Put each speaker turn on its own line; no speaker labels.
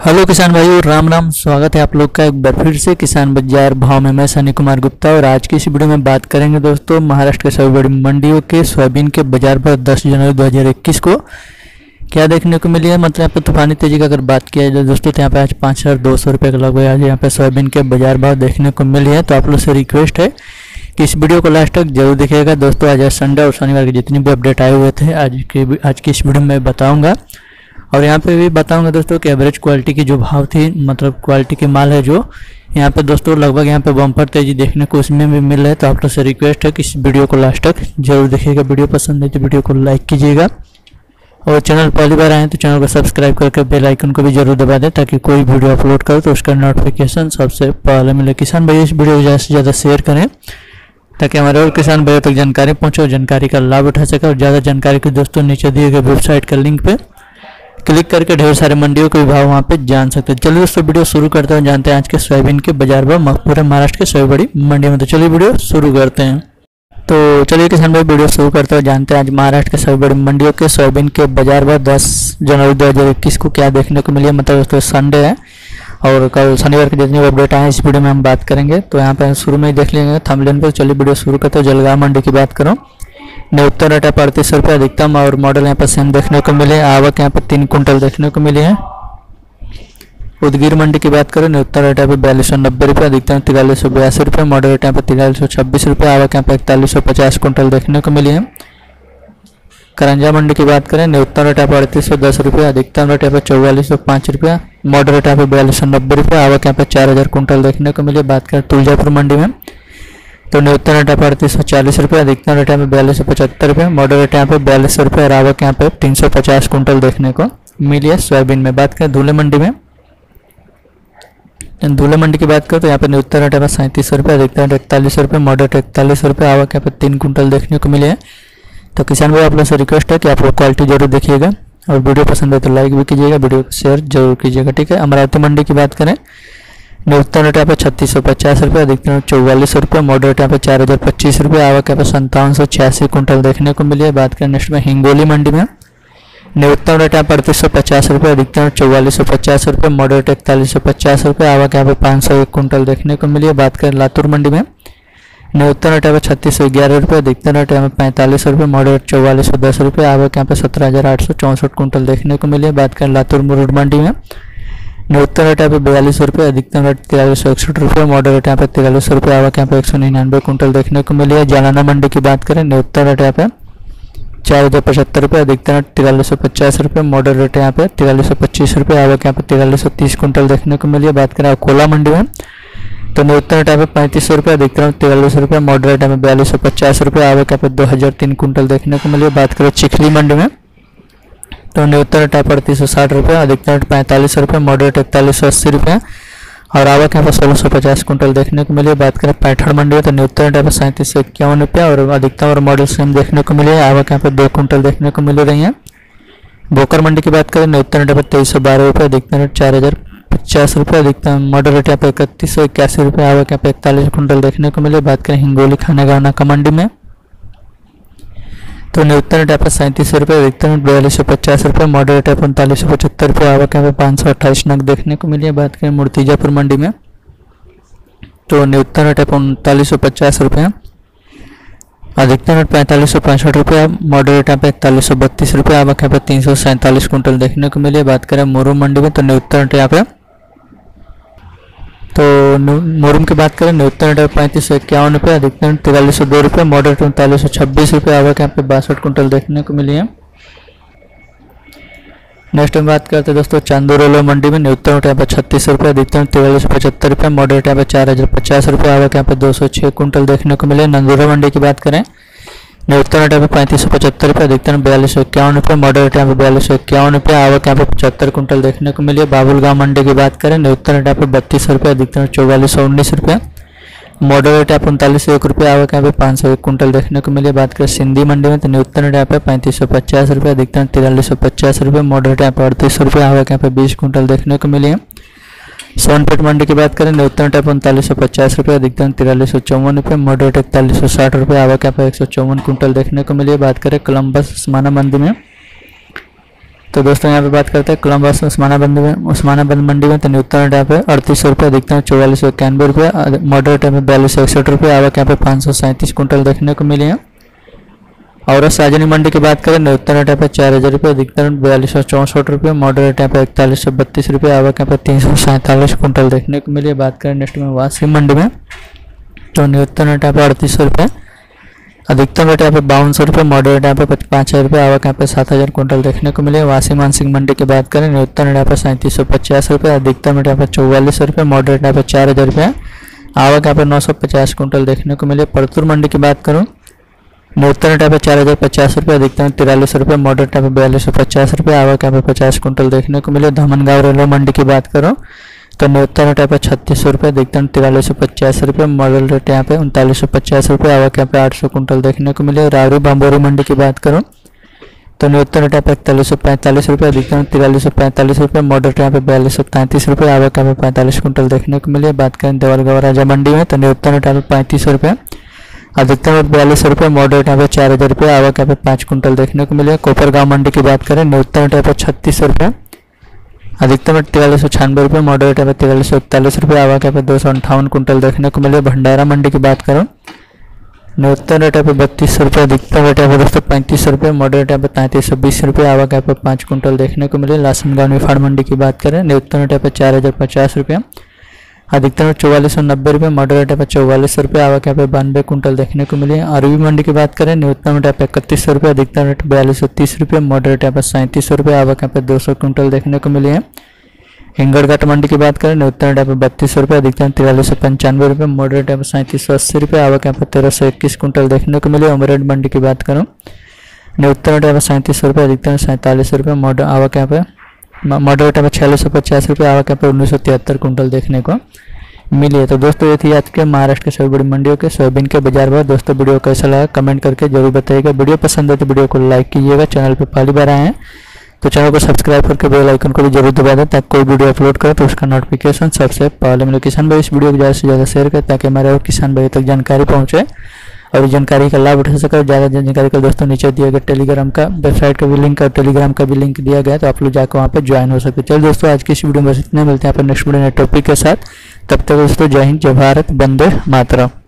Hello किसान भाइयों, राम राम। स्वागत है आप लोग का एक बार फिर से किसान बाजार भाव में। मैं सनी कुमार गुप्ता और आज की इस वीडियो में बात करेंगे दोस्तों महाराष्ट्र के सभी बड़ी मंडियों के सोयाबीन के बाजार पर 10 जनवरी 2021 को क्या देखने को मिली है। मतलब यहाँ पे तूफानी तेजी का अगर बात किया जाए दोस्तों तो यहाँ पे आज 5,200 रुपये के लगभग आज यहाँ पे सोयाबीन के बाजार भाव देखने को मिली है। तो आप लोग से रिक्वेस्ट है कि इस वीडियो को लास्ट तक जरूर देखिएगा दोस्तों। आज संडे और शनिवार के जितने भी अपडेट आए हुए थे आज की इस वीडियो में बताऊँगा। और यहाँ पे भी बताऊंगा दोस्तों कि एवरेज क्वालिटी की जो भाव थी, मतलब क्वालिटी के माल है जो यहाँ पे दोस्तों लगभग यहाँ पे बम्पर तेजी देखने को उसमें भी मिल रहा है। तो आप लोग से रिक्वेस्ट है कि इस वीडियो को लास्ट तक जरूर देखिएगा। वीडियो पसंद है तो वीडियो को लाइक कीजिएगा और चैनल पहली बार आए तो चैनल को सब्सक्राइब करके बेल आइकन को भी जरूर दबा दें ताकि कोई वीडियो अपलोड करो तो उसका नोटिफिकेशन सबसे पहले मिले। किसान भाई इस वीडियो को ज़्यादा से ज़्यादा शेयर करें ताकि हमारे और किसान भाइयों तक जानकारी पहुँचे और जानकारी का लाभ उठा सके। और ज़्यादा जानकारी के दोस्तों नीचे दिए गए वेबसाइट का लिंक पे क्लिक करके ढेर सारे मंडियों के भाव वहाँ पे जान सकते हैं। चलिए दोस्तों वीडियो शुरू करते हैं, जानते हैं आज के सोयाबीन के बाजार भाव पूरे महाराष्ट्र के सभी बड़ी मंडियों में। तो चलिए वीडियो शुरू करते हैं। तो चलिए किसान भाई वीडियो शुरू करते हैं, जानते हैं आज महाराष्ट्र के सभी बड़ी मंडियों के सोयाबीन के बाजार भाव 10 जनवरी 2021 को क्या देखने को मिली है। मतलब दोस्तों संडे है और कल शनिवार के जितने अपडेट आए इस वीडियो में हम बात करेंगे। तो यहाँ पे शुरू में ही देख लेंगे थंबनेल पर। चलिए वीडियो शुरू करते हैं। जलगांव मंडी की बात करूँ, न्यूनतम रेट है 35 रुपये, अधिकतम और मॉडल यहाँ पर सेम देखने को मिले। आवक यहाँ पर 3 कुंटल देखने को मिली है। उदगीर मंडी की बात करें, न्यूनतम रेट है 4290 रुपये, अधिकतम 4382 रुपये, मॉडल रेट यहाँ पर 4326 रुपये, आवक यहाँ पर 4150 कुंटल देखने को मिली है। करंजा मंडी की बात करें, न्यूनतम रेट है 3810 रुपये, अधिकतम रेट यहाँ पर 4405 रुपये, मॉडल रेट यहाँ पर 4290 रुपये, आवक यहाँ पर 4000 कुंटल देखने को मिली है। बात करें तुलजापुर मंडी में तो न्यूनतम रेट यहाँ पर 3840 रुपये, अधिकतम रेट यहाँ पे 4275 रुपये, मॉडल रेट यहाँ पे 4200 रुपये और आवक यहाँ पे 350 कुंटल देखने को मिली है सोयाबीन में। बात करें धुले मंडी में, धुले मंडी की बात करें तो यहाँ पे न्यूनतम रेट यहाँ पे 3700 रुपये, अधिकतम रेट 4100 रुपये, मॉडल रेट 41 रुपये, आवक यहाँ पे 3 कुंटल देखने को मिले हैं। तो किसान भाई आप लोग से रिक्वेस्ट है कि आप लोग क्वालिटी जरूर देखिएगा और वीडियो पसंद है तो लाइक भी कीजिएगा, वीडियो को शेयर जरूर कीजिएगा, ठीक है। अमरावती मंडी की बात करें, न्यूनतम रेट यहाँ पे 3650 रुपये, अधिकतम 4400 रुपये, मॉडल रेट यहाँ पे 4025 रुपये, आवक यहाँ पे 5786 कुंटल देखने को मिली है। बात करें नेक्स्ट में हिंगोली मंडी में, न्यूनतम रेट यहाँ पर 3850 रुपये, अधिकतम 4450 रुपये, मॉडल रेट 4150 रुपये, आवक यहाँ पे 501 कुंटल देखने को मिली है। बात करें लातूर मंडी में, न्यूनतम रेट यहाँ पे 3611 रुपये, अधिकतम रेट यहाँ पे 4500 रुपये, मॉडल रेट 4410 रुपये, आवक यहाँ पे 17864 कुंटल देखने को मिली है। बात करें लातूर मुरुड मंडी में, न्यूनतम रेट यहाँ पे 42 रुपये, अधिकतम रेट 4361 रुपये, मॉडल रेट यहाँ पे 43 रुपये, आवक यहाँ पे 199 कुंटल देखने को मिली है। जालना मंडी की बात करें, न्यूनतम रेट यहाँ पे 4075 रुपये, अधिकतम रेट 4350 रुपये, मॉडल रेट यहाँ पे 4325 रुपये, आवक यहाँ पे 4330 कुंटल देखने को मिली है। बात करें अकोला मंडी में तो न्यूनतम रेट यहाँ पे 3500 रुपये, अधिकतम 43 रुपये, मॉडल रेट यहाँ पे 4250 रुपये, आवक यहाँ पे 2003 कुंटल देखने को मिली है। बात करें चिखली मंडी में तो न्यूनतम रेट 3860 रुपये, अधिकतम रेट 45 रुपये, मॉडल रेट 4180 रुपये और आवक यहाँ पर 1650 कुंटल देखने को मिली है। बात करें पैठड़ मंडी में तो न्यूनतम रेट यहाँ पर 3751 रुपये और अधिकतम और मॉडल सेम देखने को मिली है। आवक यहाँ पर 2 कुंटल देखने को मिल रही है। बोकर मंडी की बात करें, न्यूनतम रेट यहाँ पर 2312 रुपये, अधिकतम रेट 4050 रुपये, अधिकतम मॉडल रेट यहाँ पर 3181 रुपये, आवक यहाँ पर 41 कुंटल देखने को मिले। बात करें हिंगोली खानागाना का मंडी में तो न्यूनतम रेट यहाँ पर 3700 रुपये, अधिकतम 4250 रुपये, मॉडल रेट 4575 रुपये, आवक यहाँ पे 528 नग देखने को मिली है। बात करें मूर्तिजापुर मंडी में तो न्यूनतम रेट 3950 रुपये, अधिकतम रेट 4565 रुपये, मॉडल रेट यहाँ पे 4132 रुपये, आवक यहाँ पे 347 कुंटल देखने को मिली है। बात करें मोरूम मंडी में तो न्यूनतम रेट यहाँ पे तो मोरूम की बात करें, न्यूनतम रेट 3551 रुपये, अधिकतम 4302 रुपये, मॉडल 4326 रुपये, आवक यहाँ पे 62 कुंटल देखने को मिली है। नेक्स्ट हम बात करते हैं दोस्तों चांदोरोलो मंडी में, न्यूनतम रेट यहाँ पे 36 रुपये, अधिकतम 4375 रुपये, मॉडल रेट यहाँ पे 4050 रुपये, आवक यहाँ पे 206 कुंटल देखने को मिले। नंदुरा मंडी की बात करें, न्यूनतम रेट यहाँ पे 3575 रुपये, अधिकतम 4251 रुपये, मॉडल रेट यहाँ पे 4251 रुपये, आवक यहाँ पे 75 कुंटल देखने को मिली है। बाबुलगांव मंडी की बात करें, न्यूनतम रेट यहाँ पे 32 रुपये, अधिकतम 4419 रुपये, मॉडल रेट यहाँ पे 3901 रुपये, आवक यहाँ पे 501 कुंटल देखने को मिली है। बात करें सिंधी मंडी में तो न्यूनतम रेट यहाँ पे 3550 रुपये, अधिकतम 4350 रुपये, मॉडल रेट यहाँ पे 38 रुपये, आवक यहाँ पे 20 कुंटल देखने को मिली है। सोनपेट मंडी की बात करें, न्यूनतम रेट 3950 रुपये, अधिकतम 4354 रुपये, मॉडल रेट 4160 रुपये, आवक यहाँ पे 154 कुंटल देखने को मिली है। बात करें कोलंबस स्माना मंडी में तो दोस्तों यहाँ पे बात करते हैं कोलंबस उस्मानाबाद मंडी में तो न्यूनतम रेट पे 3800 रुपये, अधिकतम 4491 रुपये, मॉडरेट रेट में 4261 रुपये। आवक यहाँ पे 537 कुंटल देखने को मिली है। और साजनी मंडी की बात करें न्यूनतम रेट पे 4000 रुपये, अधिकतम 4264 रुपये, मॉडरेट रेट पे 4132 रुपये। आवक यहाँ पे 347 कुंटल देखने को मिली है। बात करें नेक्स्ट में वासी मंडी में तो न्यूनतम रेट पे 3800 रुपये, अधिकतम रेट यहाँ पे 5200 रुपये, मॉडरेट यहाँ पे 5000 रुपये। आवक यहाँ पे 7000 कुंटल देखने को मिले। वासी मानसिंह मंडी की बात करें न्यूनतम रेट यहाँ पे 3750 रुपये, अधिकतम रेट यहाँ पे 4400 रुपये, मॉडरेट यहाँ पे 4000 रुपये। आवक यहाँ पे 950 कुंटल देखने को मिले। परतूर मंडी की बात करूँ न्यूनतम रेट यहाँ पे 4050 रुपये, अधिकतम 4300 रुपये, मॉडरेट यहाँ पे 4250 रुपये। आवक यहाँ पे 50 कुंटल देखने को मिले। धामनगांव रेलवे मंडी की बात करूँ तो न्यूनतम रेट यहाँ पे 3600 रुपये, अधिकतम 4350 रुपये, मॉडल रेट यहाँ पे 3950 रुपये। आवक यहाँ पे 800 कुंटल देखने को मिले। रावरी बम्बोरी मंडी की बात करूँ तो न्यूनतम रेट यहाँ पे 4145 रुपये, अधिकतम 4345 रुपये, मॉडल रेट यहाँ पे 4233 रुपये। आवक यहाँ पे 45 कुंटल देखने को मिले। बात करें देवलगांव राजा मंडी में तो न्यूनतम रेट यहाँ पे 3500 रुपये, अधिकतम रेट 4200 रुपये, मॉडल रेट यहाँ पे 4000 रुपये। आवक यहाँ पे 5 कुंटल देखने को मिले। कोपरगांव मंडी की बात करें न्यूनतम रेट यहाँ पे 3600 रुपये, अधिकतम रेट 4396 रुपये, मॉडरेट यहाँ पे 4341 रुपये। आवक यहाँ पे 258 कुंटल देखने को मिले। भंडारा मंडी की बात करो न्यूनतम रेट यहाँ पे 3200 रुपये, अधिकतम रेट यहाँ पे दोस्तों 3500 रुपये, मॉडरेट यहाँ पे 3320 रुपये। आवक यहाँ पे 5 कुंटल देखने को मिले। लासनगांव निफाड़ मंडी की बात करें न्यूनतम रेट यहाँ पे 4050 रुपये, अधिकतम रेट 4490 रुपये, मॉडरेट यहाँ पे 4400 रुपये। आवक यहाँ पे 92 कुंटल देखने को मिले। अरबी मंडी की बात करें न्यूनतम रेट यहाँ पे 3100 रुपये, अधिकतम रेट 4230 रुपये, मॉडरेट यहाँ पे 3700 रुपये। आवक यहाँ पे 200 कुंटल देखने को मिले हैं। हिंगड़घाट मंडी की बात करें न्यूनतम रेट यहाँ पे 3200 रुपये, अधिकतम 4395 रुपये, मॉडरेट यहाँ पे 3780 रुपये। आवक यहाँ पे 1321 कुंटल देखने को मिले। उमरेड मंडी की बात करूँ न्यूनतम रेट यहाँ पे 3700 रुपये, अधिकतम 47 रुपये, आवक यहाँ पे मॉडरेट यहाँ पे 4650 रुपये। आवक यहाँ पे 1973 कुंटल देखने को मिली है। तो दोस्तों ये थी आज के महाराष्ट्र के सभी बड़ी मंडियों के सोयाबीन के बाजार भाव। दोस्तों वीडियो कैसा लगा कमेंट करके जरूर बताइएगा। वीडियो पसंद है तो वीडियो को लाइक कीजिएगा। चैनल पे पहली बार आए हैं तो चैनल को सब्सक्राइब करके बेल आइकन को भी जरूर दबा दें ताकि कोई वीडियो अपलोड करें तो उसका नोटिफिकेशन सबसे पहले मिले। किसान भाई इस वीडियो को ज़्यादा से ज़्यादा शेयर करें ताकि हमारे और किसान भाई तक जानकारी पहुँचे और इस जानकारी का लाभ उठा सके। ज़्यादा जानकारी का दोस्तों नीचे दिया गया टेलीग्राम का वेबसाइट का भी लिंक और टेलीग्राम का भी लिंक दिया गया तो आप लोग जाकर वहाँ पे ज्वाइन हो सकते। चलिए दोस्तों आज की इस वीडियो में बस इतने, मिलते हैं पर नेक्स्ट वीडियो नए टॉपिक के साथ। तब तक दोस्तों जय हिंद, जय भारत, वंदे मातरम।